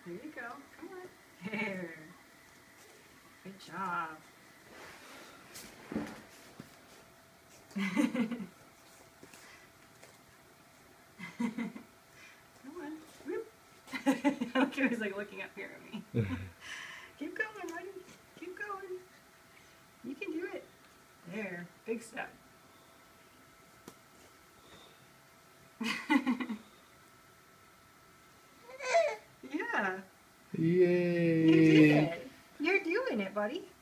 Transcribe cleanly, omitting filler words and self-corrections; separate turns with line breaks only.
There you go. Come on. There. Good job. Come on. Whoop. He was like looking up here at me. Keep going, buddy. Keep going. You can do it. There. Big step. Yeah.
Yay!
You did it. You're doing it, buddy.